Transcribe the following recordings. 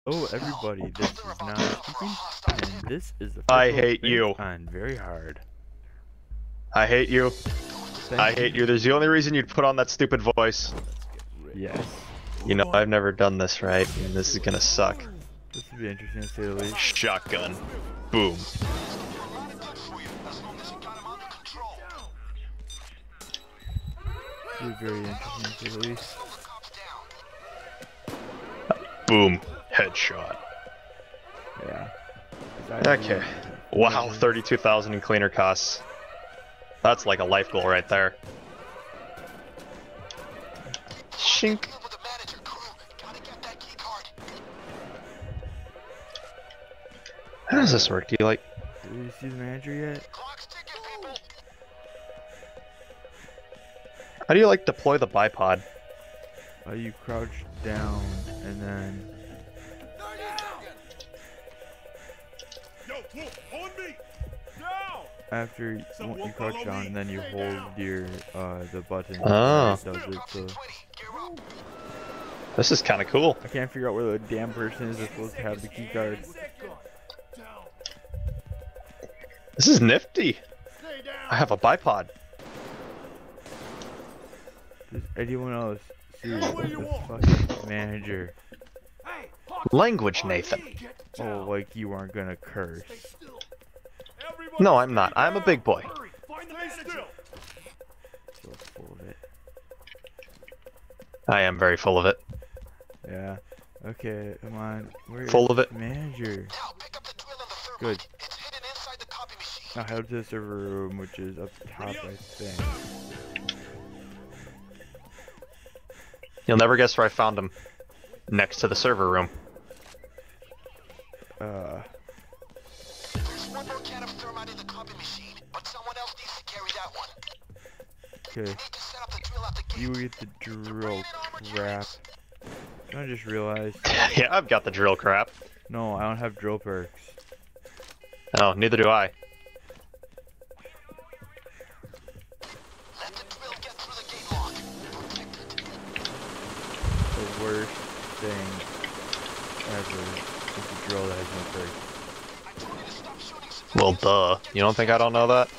Oh, everybody, this is Naj speaking, and this is the I hate you. on Very Hard. I hate you. I hate you. There's the only reason you'd put on that stupid voice. Yes. You know, I've never done this right, and this is gonna suck. This would be interesting to say the least. Shotgun. Boom. This would be very interesting to say the least. Boom. Headshot. Yeah. Okay. Wow, 32,000 in cleaner costs. That's like a life goal right there. Shink. How does this work? Do you like... Did you see the manager yet? How do you like deploy the bipod? You crouch down and then... After you crouch down and then you hold your the button. Oh. It does it, so. This is kind of cool. I can't figure out where the damn person is that's supposed to have the key card. This is nifty. I have a bipod. Does anyone else see the fucking manager? Language, Nathan. Oh, like you aren't gonna curse. No, I'm not. I'm a big boy. So full of it. I am very full of it. Yeah. Okay, come on. Where Full is of it. the manager? Good. Now head to the server room, which is up top, I think. You'll never guess where I found him. Next to the server room. There's one more can of thermite in the copy machine, but someone else needs to carry that one. Okay. You need to set up the drill at the gate. You get the drill crap. I just realized. Yeah, I've got the drill crap. No, I don't have drill perks. Oh, neither do I. Let the drill get through the gate lock. Protect it. The worst thing ever is the drill that has no perks. I told you to stop shooting civilians. Well, duh. You don't think I don't know that?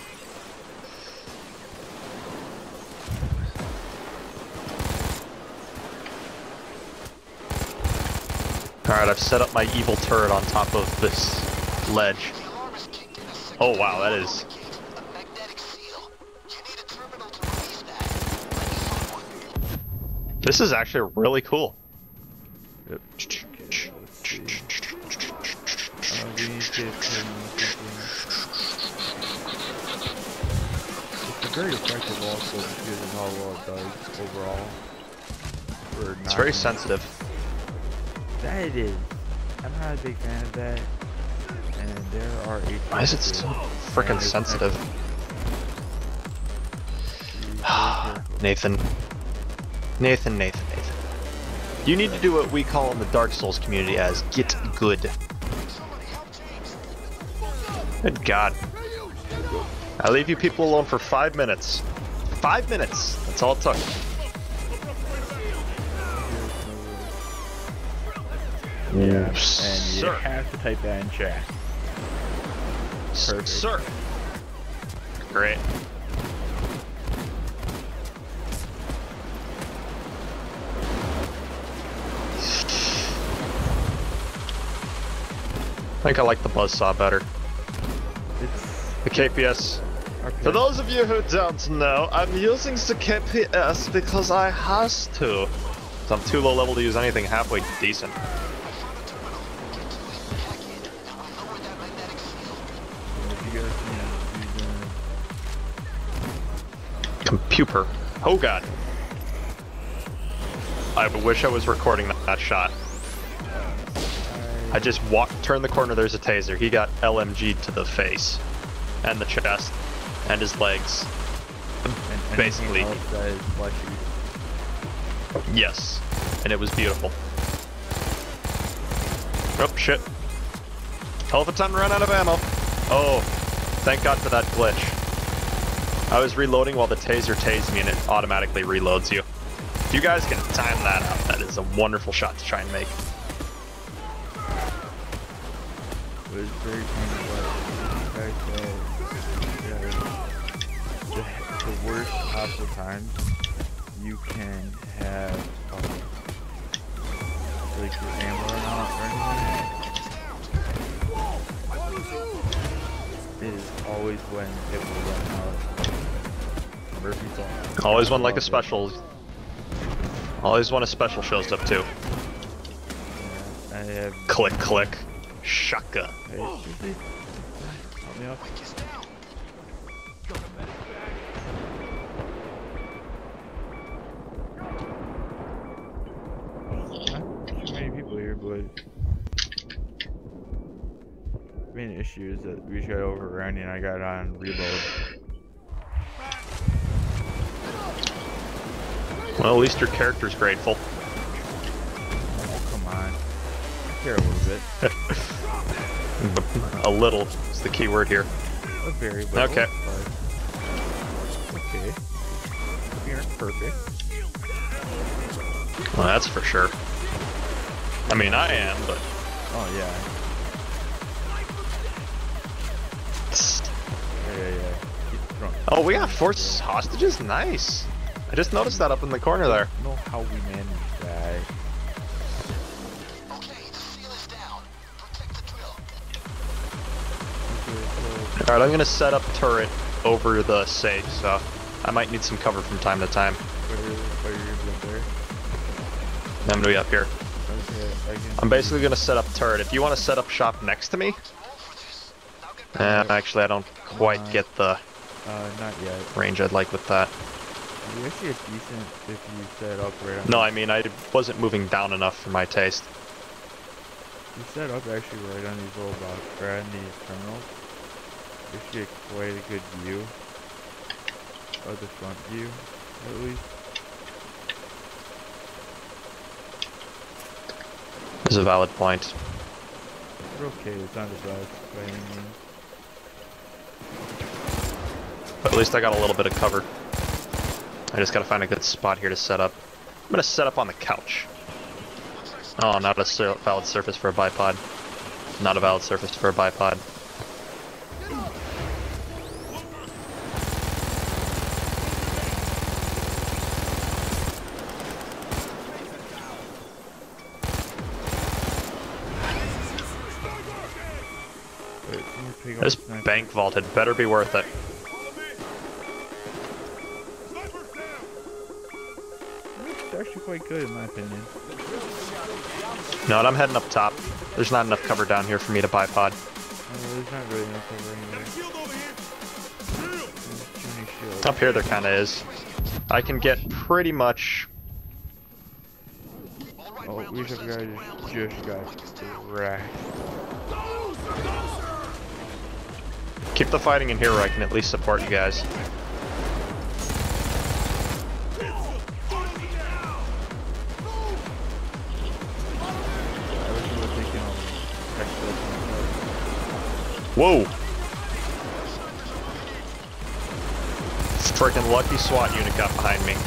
Alright, I've set up my evil turret on top of this ledge. The alarm is kicked in a second. Oh wow, that is... A magnetic seal. You need a terminal to release that. Let me find one. This is actually really cool. Yep. Okay, let's see. We need to get something. It's very effective also because of how well it does overall. It's very sensitive. That it is. I'm not a big fan of that. And there are Why is it so freaking sensitive? Nathan. Nathan. You need to do what we call in the Dark Souls community as get good. Good God. I leave you people alone for 5 minutes. 5 minutes! That's all it took. Yeah, and you Sir. have to type that in chat. Perfect. Sir. Great. I think I like the buzzsaw better. It's The KPS. okay. For those of you who don't know, I'm using the KPS because I has to. So I'm too low level to use anything halfway decent. You guys can use Computer. Oh god. I wish I was recording that shot. I just turned the corner, there's a taser. He got LMG'd to the face. And the chest. And his legs. and Basically. anything else that is fleshy. Yes. And it was beautiful. Oh, shit. Hell of a time to run out of ammo. Oh, thank God for that glitch. I was reloading while the taser tased me and it automatically reloads you. If you guys can time that out, that is a wonderful shot to try and make. It was very kind of like the worst possible times you can have like your ammo run out or anything is always when it will run out. Murphy's Law. Always when like a special. Always when a special shows up too. Yeah, I have. Click, click. Shaka. Hey, help me up. Not too many people here, but the main issue is that we just got overrun and I got on reload. Well, at least your character's grateful. Oh, come on. I care a little bit. A little is the key word here. A very little. Okay. Okay. We aren't perfect. Well, that's for sure. I mean, I am, but. Oh, yeah. Yeah. Keep drunk. Oh, we got 4 hostages? Nice. I just noticed that up in the corner there. I don't know how we managed that. Okay, the seal is down. Protect the drill. Alright, I'm gonna set up turret over the safe, so I might need some cover from time to time. Where are you gonna be up there? I'm gonna be up here. Okay, I can. I'm basically gonna set up turret. If you want to set up shop next to me, actually I don't quite get the Not yet. range I'd like with that. You actually have decent if you set up right on. No, I mean I wasn't moving down enough for my taste. You set up actually right on these little box, right on these terminals. You should get quite a good view of the front view, at least. Is a valid point. We're okay. It's not the best by any means. But at least I got a little bit of cover. I just gotta find a good spot here to set up. I'm gonna set up on the couch. Oh, not a valid surface for a bipod. Not a valid surface for a bipod. This bank vault had better be worth it. It's actually quite good in my opinion. No, I'm heading up top. There's not enough cover down here for me to bipod. There's not really enough cover anywhere. Up here there kinda is. I can get pretty much... Oh, we just got wrecked. Keep the fighting in here where I can at least support you guys. Whoa! Freaking lucky SWAT unit got behind me.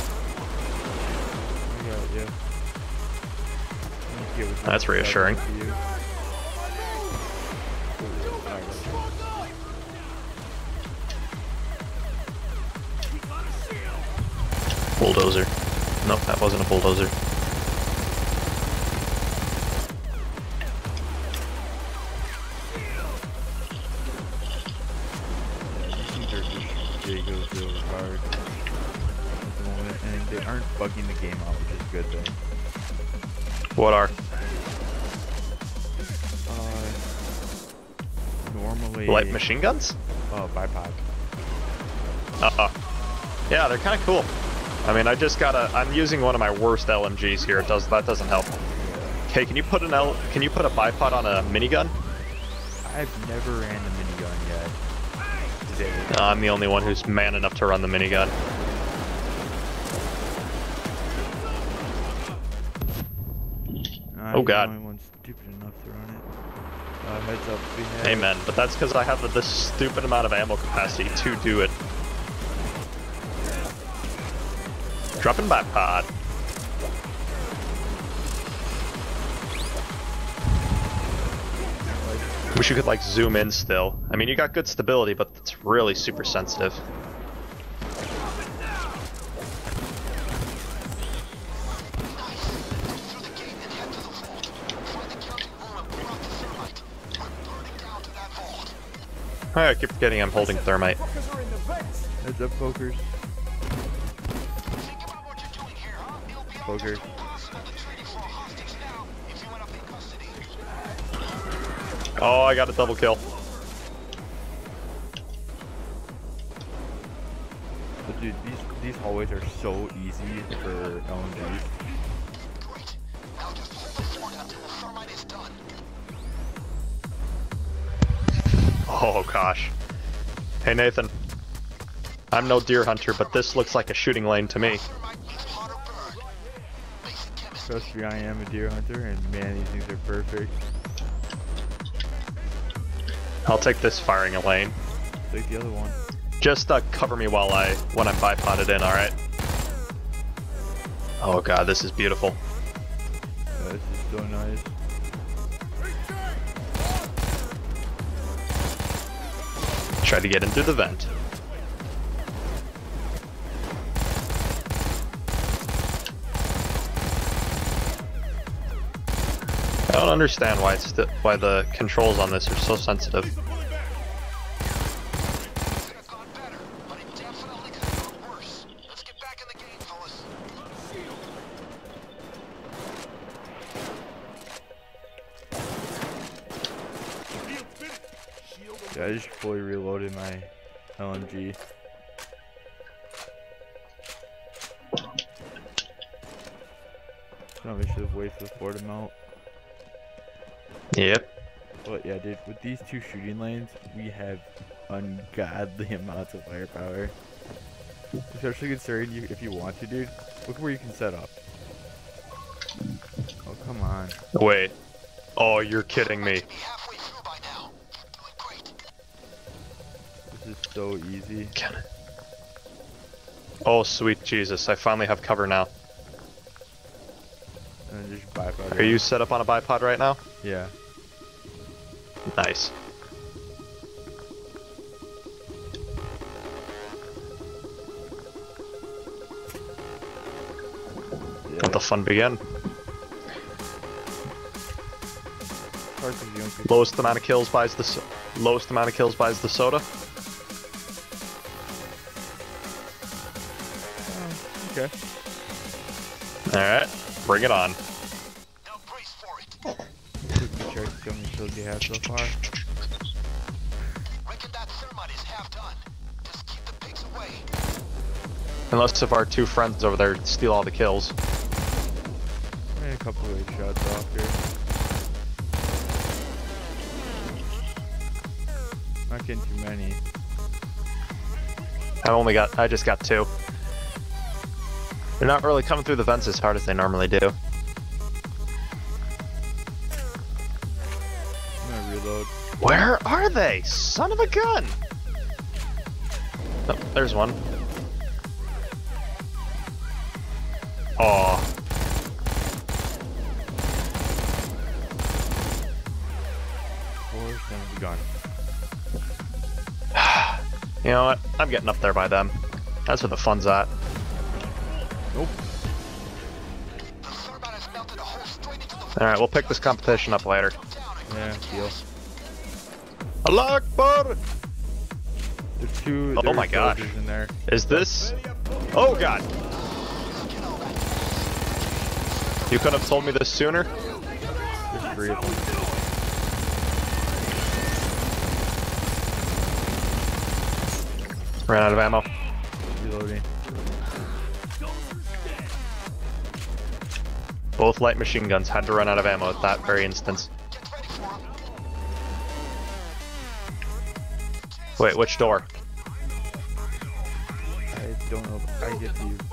That's reassuring. Bulldozer. Nope, that wasn't a bulldozer. Ridiculously hard at the moment, and they aren't bugging the game out, which is good though. What are? Normally... Light machine guns? Bipod. Yeah, they're kind of cool. I mean, I'm using one of my worst LMGs here. That doesn't help. Okay, can you put a bipod on a minigun? I've never ran the minigun yet. I'm the only one who's man enough to run the minigun. Oh god. I'm the only one stupid enough to run it. Heads up, we have... Amen. But that's because I have this stupid amount of ammo capacity to do it. Dropping bipod. Wish you could like zoom in still. I mean, you got good stability, but it's really super sensitive. I keep forgetting I'm holding thermite. Heads up, pokers. Poker. Oh, I got a double kill. But dude, these hallways are so easy for LMGs. Oh gosh. Hey Nathan. I'm no deer hunter, but this looks like a shooting lane to me. Trust me, I am a deer hunter, and man, these things are perfect. I'll take this firing a lane. Take the other one. Just cover me when I'm bipoded in, alright? Oh god, this is beautiful. This is so nice. Try to get in through the vent. I don't understand why the controls on this are so sensitive. Yeah, I just fully reloaded my LMG. Probably should have waited for the floor to melt. Yep. But yeah, dude, with these two shooting lanes, we have ungodly amounts of firepower. Especially considering if you want to, dude. Look where you can set up. Oh, come on. Wait. Oh, you're kidding me. This is so easy. Oh, sweet Jesus. I finally have cover now. And then just bipod. Are you set up on a bipod right now? Yeah. Nice. Let the fun begin. Lowest amount of kills buys the soda. Okay. All right, bring it on. Check how many kills you have so far. Unless if our two friends over there steal all the kills. And a couple of shots off here. Not getting too many. I just got two. They're not really coming through the vents as hard as they normally do. I'm gonna reload. Where are they? Son of a gun! Oh, there's one. Aw. Son of a gun. You know what? I'm getting up there by them. That's where the fun's at. Nope. Alright, we'll pick this competition up later. Yeah, deal. Allah Akbar! There's two. Oh my gosh. In there. Is this? Oh god! You could have told me this sooner? There's three of them. Ran out of ammo. Reloading. Both light machine guns had to run out of ammo at that very instance. Wait, which door? I don't know if I get you.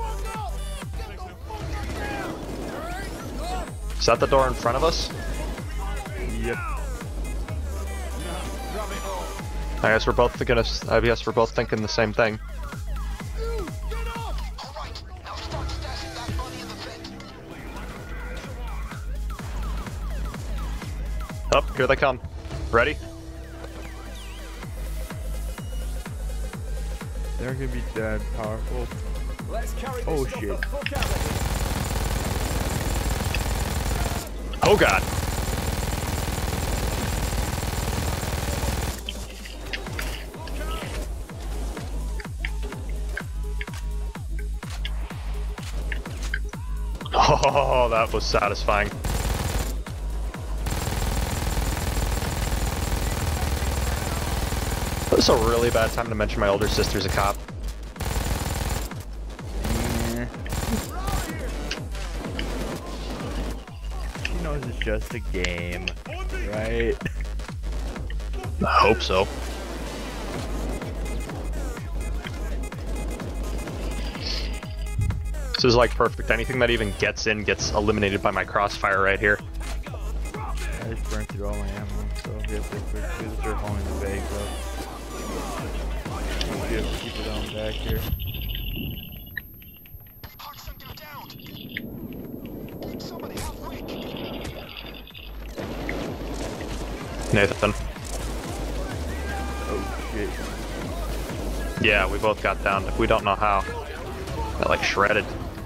Is that the door in front of us? Yep. I guess we're both thinking the same thing. Up, here they come. Ready? They're gonna be that powerful. Oh shit. Oh god. Oh, that was satisfying. This is a really bad time to mention my older sister's a cop. Yeah. She knows it's just a game, right? I hope so. This is like perfect. Anything that even gets in gets eliminated by my crossfire right here. I just burned through all my ammo, so we have to quickly start hauling the bag up. We have to keep it on back here. Nathan. Oh shit. Yeah, we both got down. We don't know how. Got like shredded.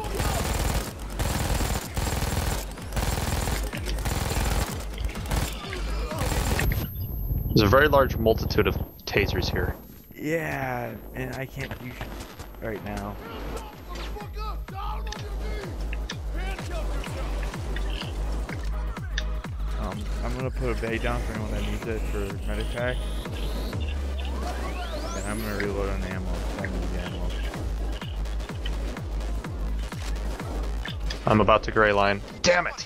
There's a very large multitude of tasers here. Yeah, and I can't use right now. I'm gonna put a bag down for anyone that needs it for medic pack. And I'm gonna reload on ammo. I need ammo. I'm about to gray line. Damn it!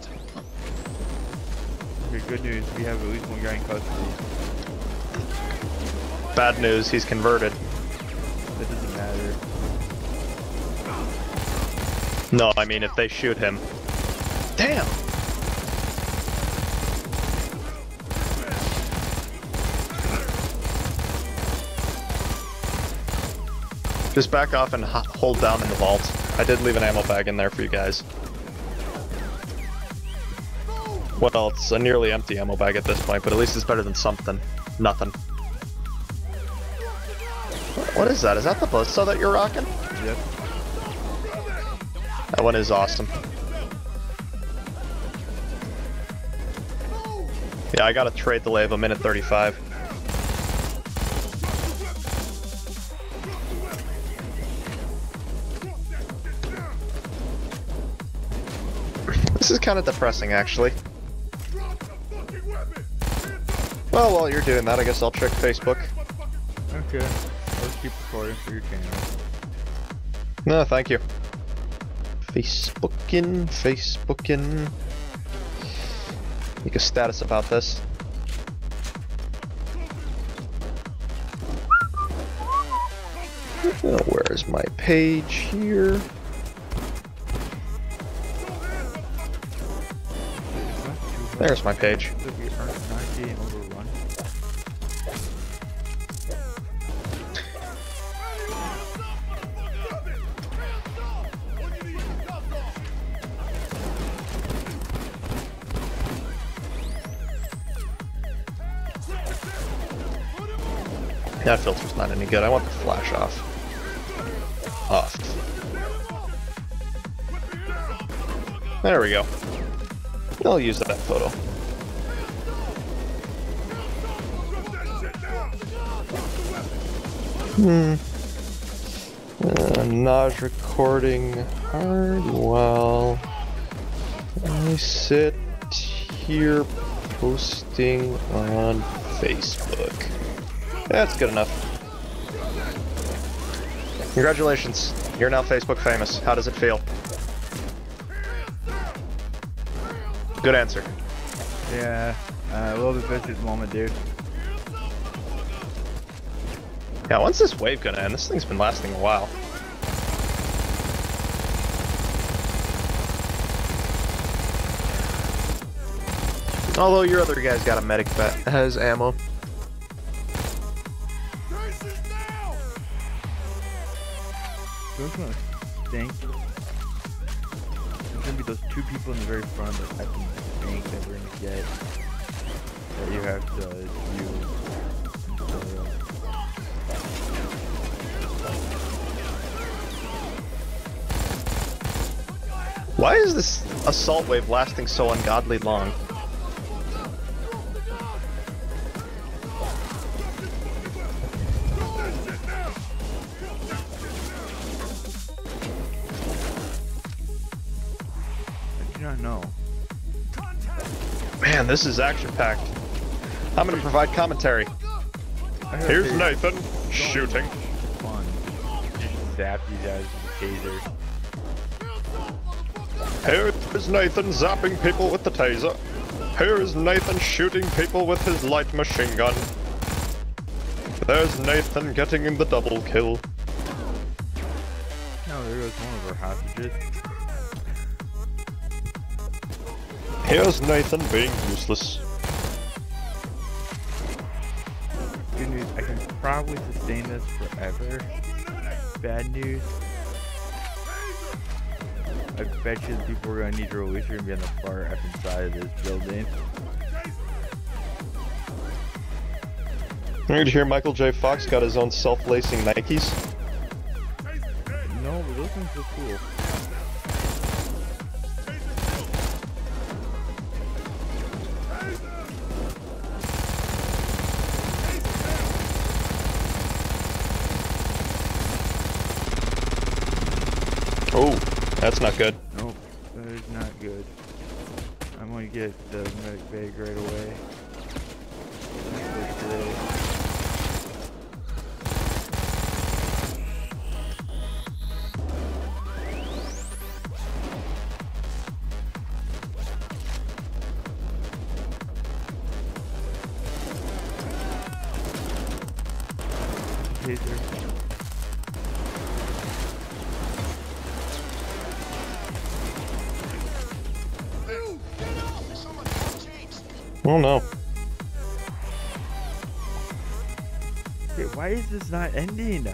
Okay, good news, we have at least one guy in custody. Bad news, he's converted. That doesn't matter. No, I mean if they shoot him. Damn! Just back off and hold down in the vault. I did leave an ammo bag in there for you guys. Well, it's a nearly empty ammo bag at this point, but at least it's better than something. Nothing. What is that? Is that the buzzsaw that you're rocking? Yep. That one is awesome. Yeah, I got a trade delay of 1:35. This is kind of depressing, actually. Well, while you're doing that, I guess I'll check Facebook. Okay. Let's keep recording for your channel. No, thank you. Facebooking. Make a status about this. Oh, where's my page here? There's my page. That filter's not any good. I want the flash off. Off. There we go. I'll use that photo. Naj recording hard while I sit here posting on Facebook. That's good enough. Congratulations, you're now Facebook famous. How does it feel? Good answer. Yeah, a little bit busy at the moment, dude. Yeah, when's this wave gonna end? This thing's been lasting a while. Although your other guy's got a medic that has ammo. Those gonna stink. There's gonna be those two people in the very front that have to stink that we're gonna get. That you have to Why is this assault wave lasting so ungodly long? I do not know. Man, this is action-packed. I'm gonna provide commentary. Here's Nathan shooting. Fun. Just zap these guys with the taser. Here is Nathan zapping people with the taser. Here is Nathan shooting people with his light machine gun. There's Nathan getting in the double kill. No, there goes one of our hostages. Here's Nathan being useless. Good news, I can probably sustain this forever. Bad news, I bet you the people we're gonna need to release are gonna be on the far effing side of this building. Did you hear Michael J. Fox got his own self-lacing Nikes? No, but those ones look cool. Oh, that's not good. Nope, that is not good. I'm gonna get the medic bag right away. That looks great. Taser. Oh no. Okay, why is this not ending?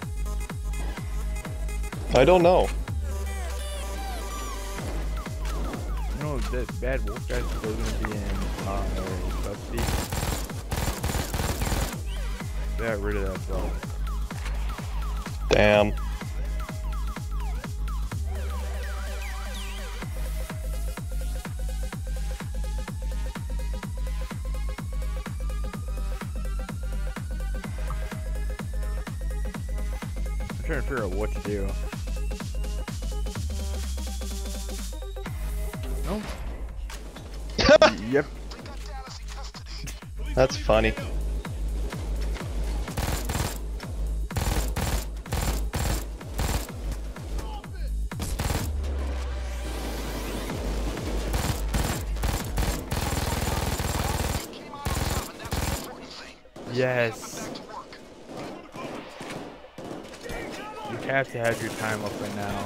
I don't know. No, that bad wolf guy's still gonna be in custody. Got rid of that though. Damn. I'm trying to figure out what to do. No. Yep. That's funny. Yes. You have to have your time up right now.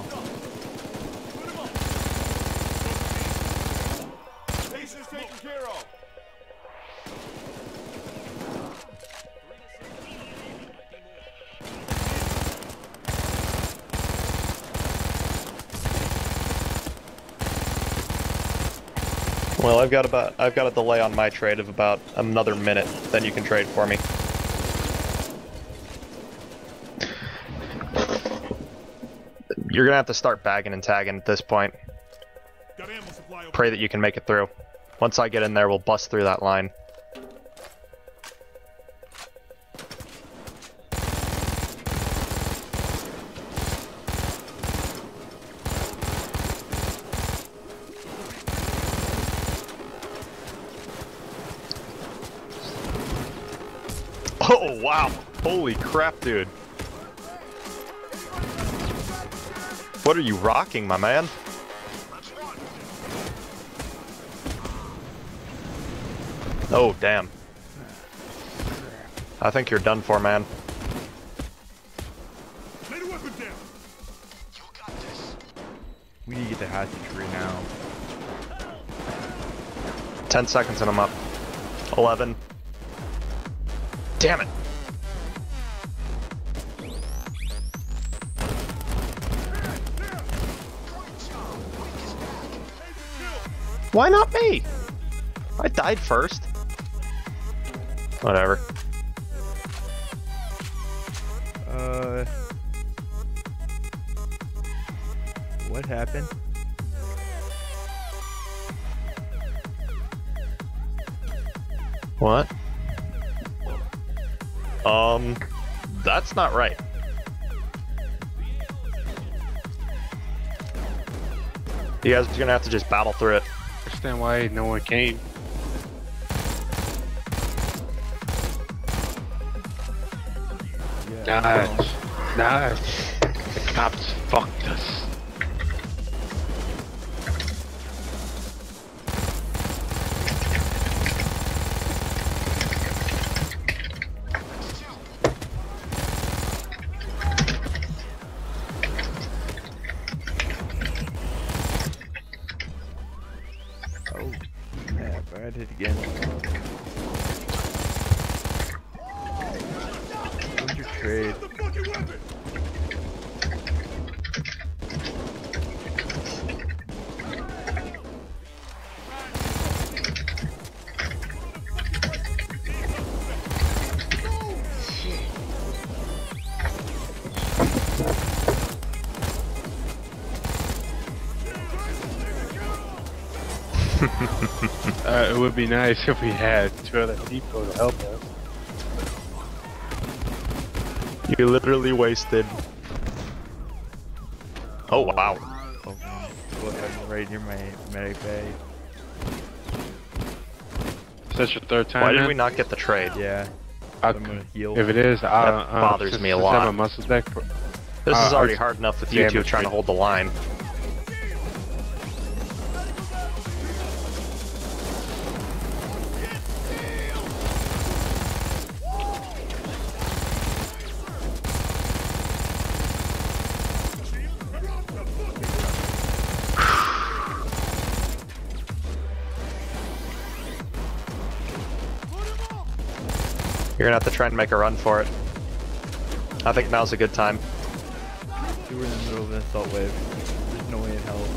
Patient's taken care of. Well, I've got a delay on my trade of about another minute. Then you can trade for me. You're gonna have to start bagging and tagging at this point. Got ammo supply over. Pray that you can make it through. Once I get in there, we'll bust through that line. Oh, wow. Holy crap, dude. What are you rocking, my man? Oh, damn. I think you're done for, man. Lay the weapon down. You got this. We need to get the hostage right now. 10 seconds and I'm up. 11. Damn it. Why not me? I died first. Whatever. What happened? What? That's not right. You guys are gonna have to just battle through it. I understand why no one came. Nice. Nice. The cops fucked us. Oh, snap, I hit it again. Where's your trade? It would be nice if we had 2 other people to help us. You literally wasted. Oh wow. Oh, I'm right near my medic bay. Is that your 3rd time? Why did man? we not get the trade? Yeah, I'll- I'm gonna heal. If it is, That bothers me a lot. I'm a muscle deck. This is already I'll- hard enough with you damn two it, trying to trade. hold the line. You're gonna have to try and make a run for it. I think now's a good time. You were in the middle of an assault wave. There's no way in hell.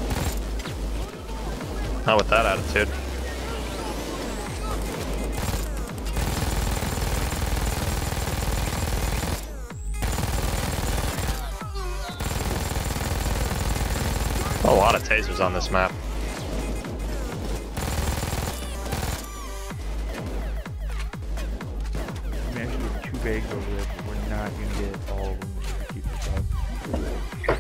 Not with that attitude. A lot of tasers on this map. I mean, actually, we have 2 bags over there, but we're not gonna get all of them if we keep this up.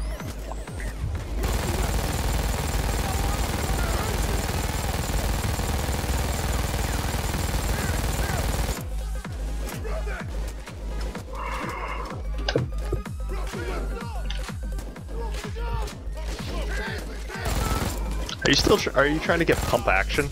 Are you trying to get pump action?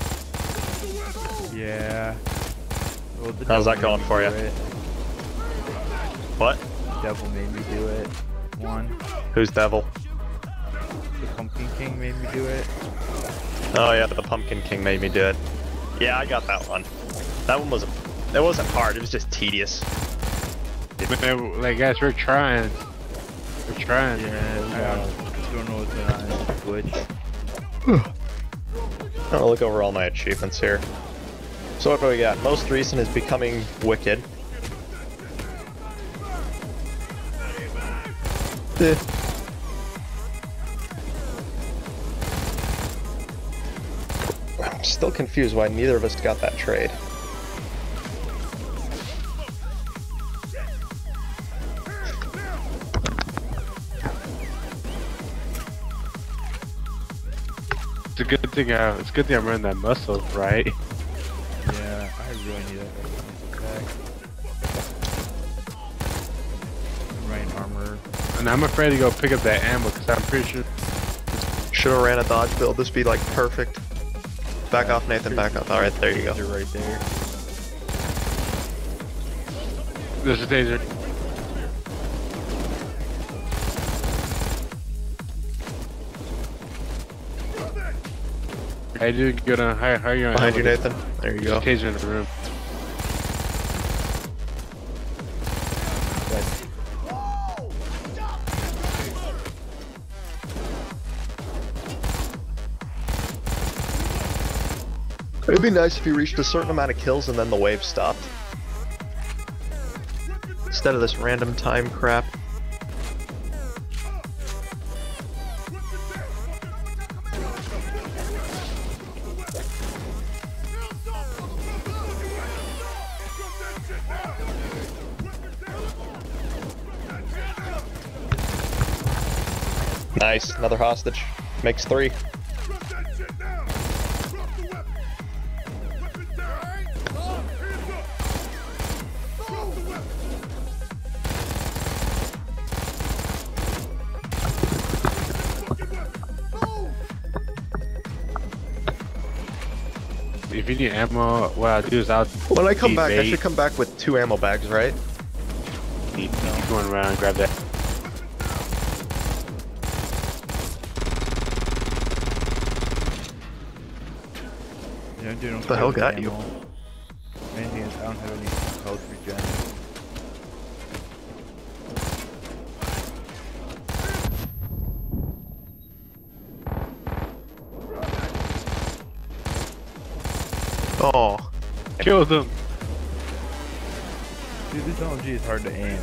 Yeah. Well, the How's devil that going made me for do ya? it. What? The devil made me do it. One. Who's devil? The Pumpkin King made me do it. Oh yeah, the Pumpkin King made me do it. Yeah, I got that one. That one wasn't. It wasn't hard. It was just tedious. Man, like guys, we're trying. We're trying. Yeah, I don't know what's going on. It's a glitch. I'll look over all my achievements here. So what do we got? Most recent is becoming wicked. I'm still confused why neither of us got that trade. It's a good thing. It's a good thing I'm running that muscle, right? Yeah, I really need that back. I'm running armor. And I'm afraid to go pick up that ammo because I'm pretty sure. Should have ran a dodge build. This be like perfect. Back off, Nathan. Back off. All right, there you go. They're right there. There's a taser. Hey dude, good on. How are you on? Behind you, Nathan. There you go. Taser in the room. It'd be nice if you reached a certain amount of kills and then the wave stopped. Instead of this random time crap. Nice, another hostage. Makes 3. Drop that shit now! Drop the weapon! Weapon down! Hands up! Drop the weapon! Fucking weapon! If you need ammo, what I'll do is I'll. When I come back, I bait. should come back with 2 ammo bags, right? Keep going around and grab that. Yeah, dude, What the hell got you? Main thing is I don't have any health regen. Oh. Kill them. Dude, this LMG is hard to aim.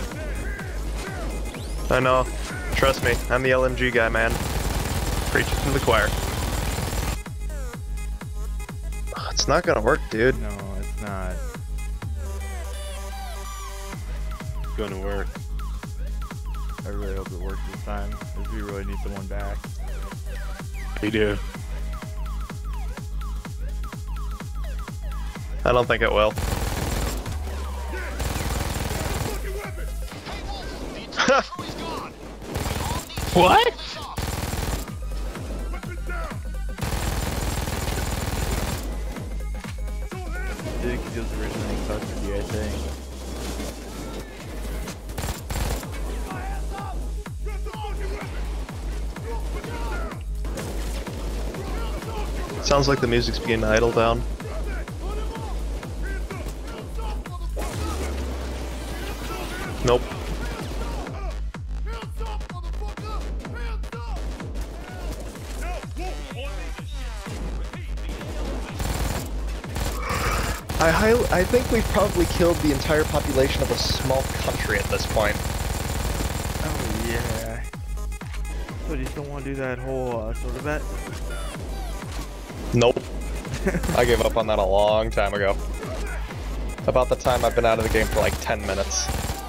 I know. Trust me, I'm the LMG guy, man. Preaching to the choir. It's not gonna work, dude. No, it's not. It's gonna work. I really hope it works this time, because we really need someone back. We do. I don't think it will. What? Dude, because he was originally in custody, I think. Sounds like the music's beginning to idle down. Nope. I think we've probably killed the entire population of a small country at this point. Oh, yeah. So do you still want to do that whole sort of bet? Nope. I gave up on that a long time ago. About the time I've been out of the game for like 10 minutes.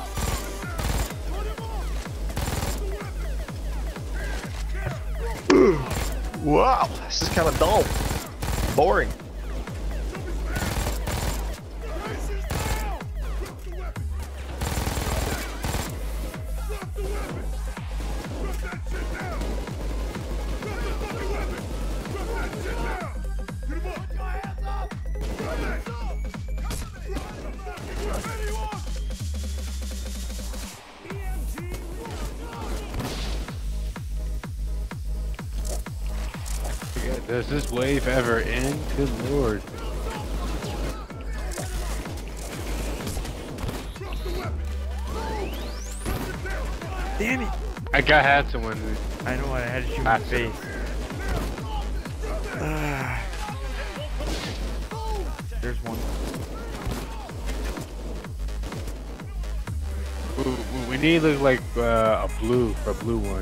Wow, this is kind of dull. Boring. Does this wave ever end? Good lord. Damn it! I had someone. I know I had to shoot my face. There's one. We need to look like a blue one.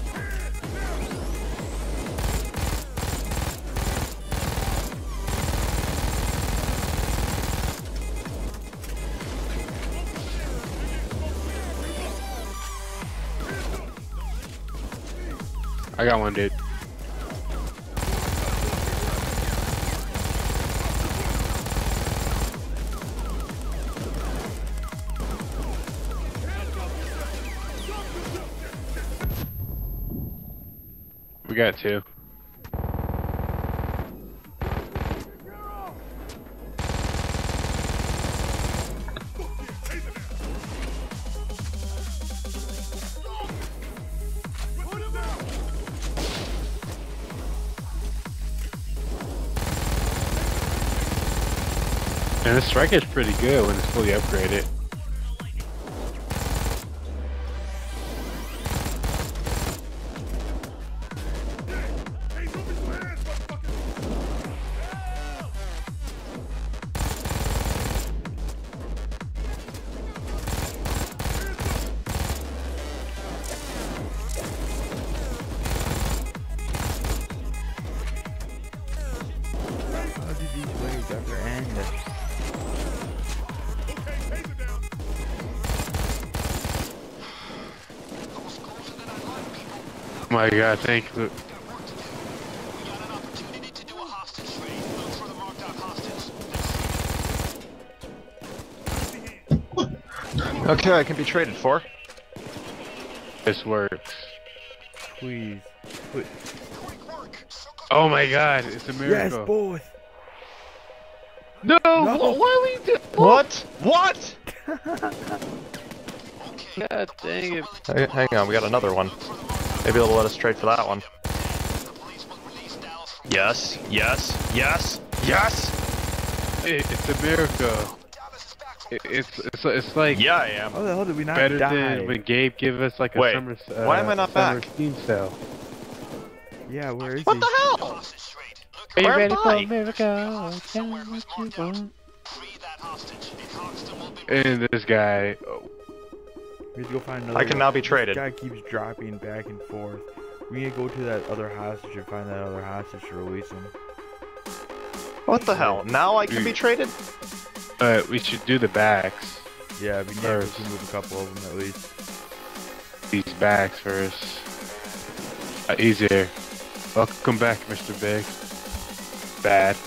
I got one, dude. We got 2. And this strike is pretty good when it's fully upgraded. How did these waves ever end? my god, thank you. We got an opportunity to do a hostage trade. Look for the marked out hostage. Okay, I can be traded for. This works. Please. Quick work. Oh my god, it's a Yes, miracle. both. No, No. why we do? What? What? Okay. God dang it. Hang on, we got another one. Maybe they'll let us trade for that one. The police will release Dallas from Yes, yes, yes, yes! It's a miracle. Dallas is back from It's like Yeah, I am. How the hell did we not better die? than when Gabe gave us like a Wait, summer. why am I not summer back? Steam sale. Yeah, where is What he? the hell? hostage trade. Look Are you Where ready am for I? a miracle? Tell me somewhere what who's you marked out. want. Free that hostage. And Hoxton will be And this guy. Oh, We have to go find another. I can now be This traded. guy keeps dropping back and forth. We need to go to that other hostage and find that other hostage to release him. What the hell? Now I can be traded? we should do the backs. Yeah, we need First. to move a couple of them at least. These backs first. Easier. Welcome back, Mr. Big. Bad.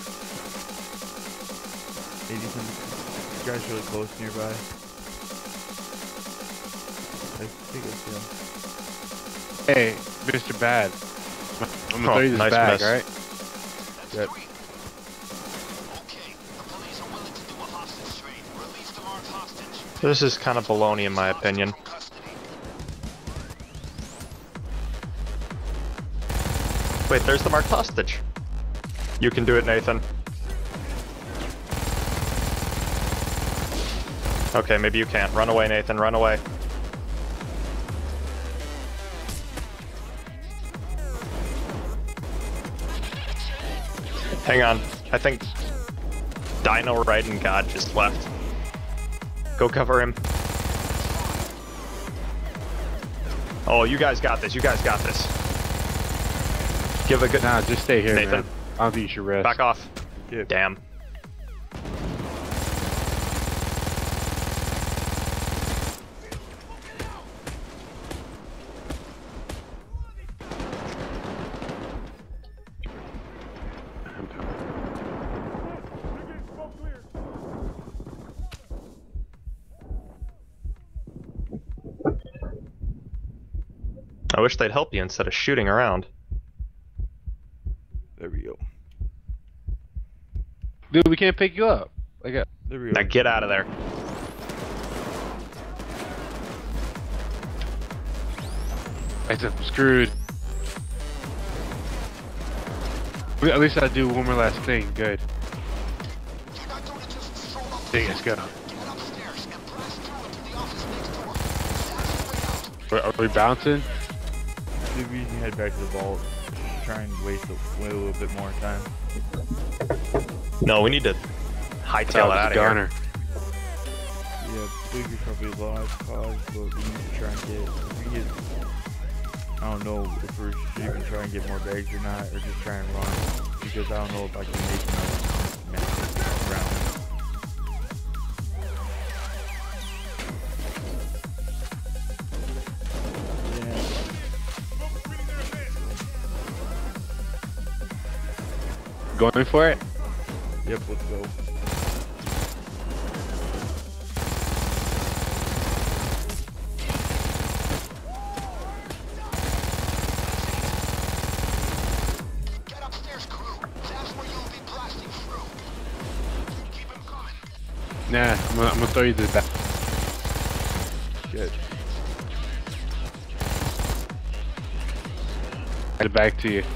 Maybe some guys really close nearby. I think I see him. Hey, Mr. Bad. I'm gonna Oh, throw you this nice bag, miss. alright? Yep. Okay, the police are willing to do a hostage trade. Release the marked hostage. This is kind of baloney in my opinion. From custody. Wait, there's the marked hostage. You can do it, Nathan. Okay, maybe you can't. Run away, Nathan, run away. Hang on, I think Dino Riding God just left. Go cover him. Oh, you guys got this, you guys got this. Give a good... Nah, just stay here, Nathan. man. I don't think you should rest. Back off. Yep. Damn. I wish they'd help you instead of shooting around. There we go. Dude, we can't pick you up. There we Now go. get out of there. I said, I'm screwed. At least I do one more last thing. Good. You're not going to just stroll up the Hey, let's go. Get upstairs and press through into the office next door. That's the way out. Are we bouncing? Maybe we can head back to the vault. Try and wait a little bit more time. No, we need to hightail it out of here. Goner. Yeah, Bleaker's probably lost cause, but we need to try and get. If we get, I don't know if we should even try and get more bags or not, or just try and run. Because I don't know if I can make enough rounds. Yeah. Going for it? Yep, let's go. Get upstairs, crew. That's where you'll be blasting through. Keep him coming. Nah, I'm gonna throw you this back. Good. Head back to you.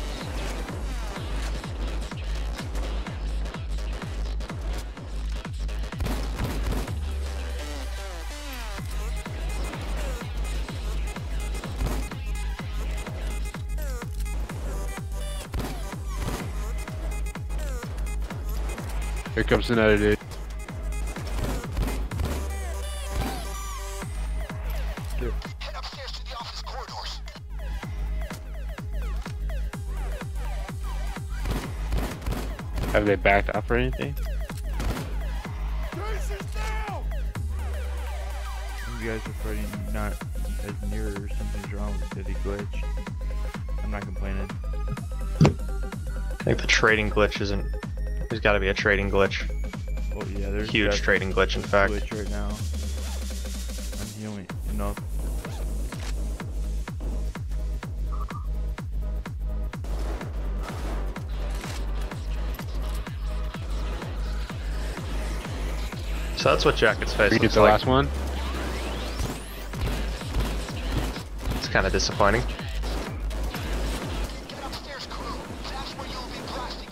Here comes another dude. Head upstairs to the office corridors. Have they backed up or anything? Jason's down! You guys are fighting not as near or something's wrong with the glitch. I'm not complaining. I think the trading glitch isn't. There's got to be a trading glitch. Well, yeah, there's Huge definitely trading glitch, in a fact. glitch right now. I'm healing enough. So that's what Jacket's face Read looks the like. last one. It's kind of disappointing. Get upstairs, crew. That's where you'll be blasting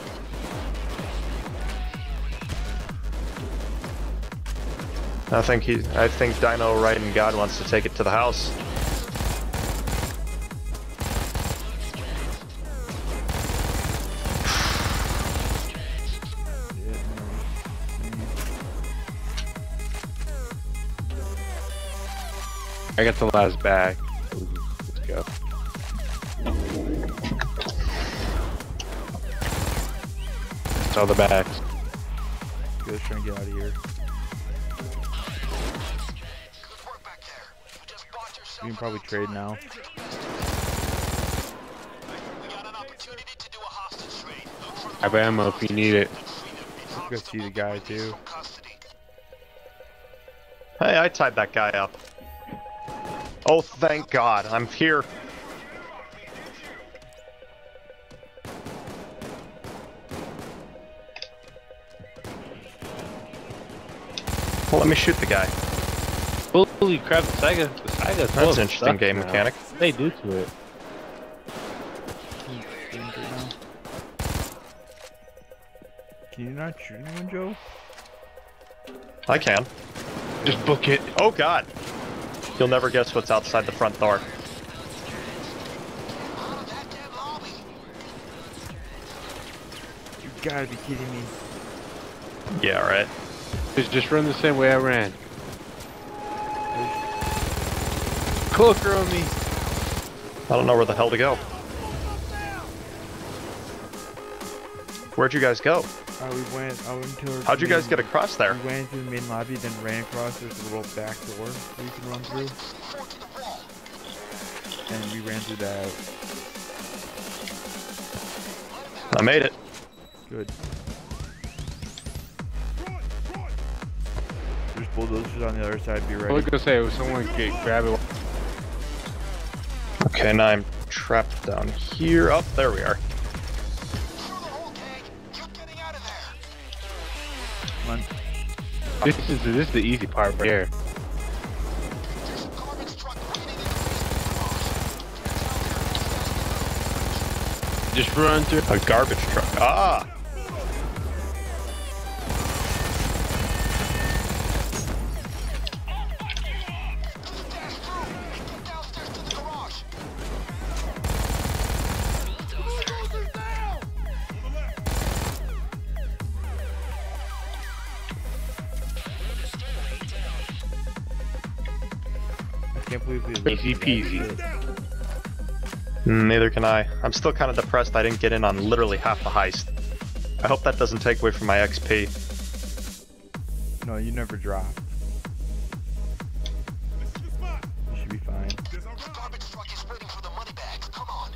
through. I think Dino Right and God wants to take it to the house. I got the last bag. Let's go. It's all the bags. Just trying to get out of here. Good work back there. You just bought yourself We can probably trade now. We got an opportunity to do a hostage trade. Look for I have ammo if you need it. Let's go see the guy too. Hey, I tied that guy up. Oh, thank God, I'm here. Well, let me shoot the guy. Holy crap, the Saiga's That's an interesting game mechanic. What they do to it? Can you not shoot anyone, Joe? I can. Just book it. Oh God. You'll never guess what's outside the front door. Out of that damn lobby. You gotta be kidding me. Yeah, right. Just run the same way I ran. Cloaker on me. I don't know where the hell to go. Where'd you guys go? We went into our How'd you guys get across there? We went into the main lobby, then ran across this little back door where you can run through. And we ran through that. I made it. Good. There's bulldozers on the other side, be I was ready. gonna say, someone grab it. Okay, now I'm trapped down here. Oh, there we are. Through the whole gang. You're getting out of there. Come on. This is the easy part right here. There's a garbage truck waiting in the basement garage. Just run through. A garbage truck. Ah! Dash through. Get downstairs to the garage. Bulldozers down! On the left. I can't believe we Easy peasy. Neither can I. I'm still kind of depressed I didn't get in on literally half the heist. I hope that doesn't take away from my XP. No, you never dropped. This is the spot. You should be fine. There's our The garbage truck is waiting for the money bags. Come on.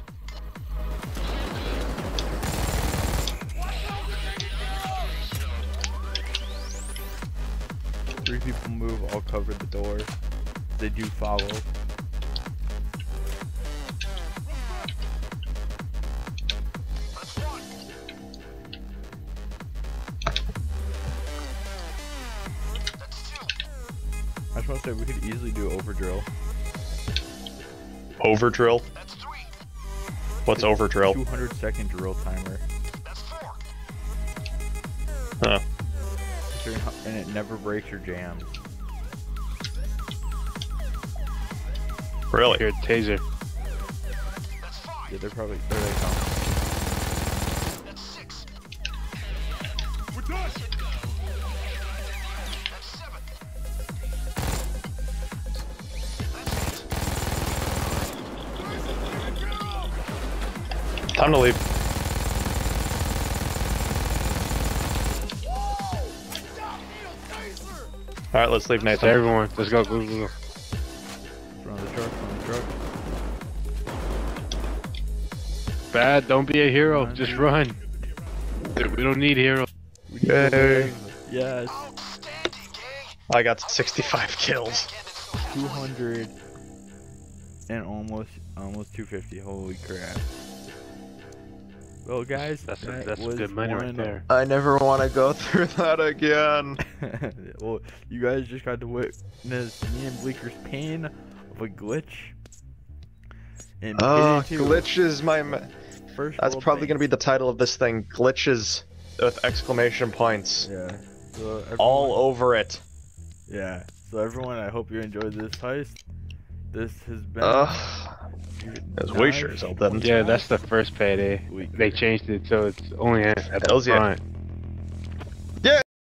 3 people move, I'll cover the door. They do follow. I just want to say we could easily do overdrill. Overdrill? That's 3. What's overdrill? 200-second drill timer. That's 4. Huh. And it never breaks or jams. Really? Here, taser. That's 5. Yeah, they're probably there they come. That's 6. We're done. That's 7. Time to leave. Alright, let's leave, So Nathan. everyone, let's go, go, go, go. Front of the truck, front of the truck. Bad, don't be a hero. Just run. We don't need heroes. We need to live. Yes. Outstanding, gang. I got 65 kills. 200 and almost 250. Holy crap. Well, guys, That's that some good money right one- there. I never want to go through that again. Well, you guys just got to witness me and Bleaker's pain of a glitch. And Oh, Payday 2, glitches, first That's world probably thing. going to be the title of this thing. Glitches with exclamation points. Yeah. So All everyone- over it. Yeah. So everyone, I hope you enjoyed this heist. This has been. It was way Naj sure as hell didn't. Yeah, that's the first payday. They changed it so it's only at the Hells yeah. front.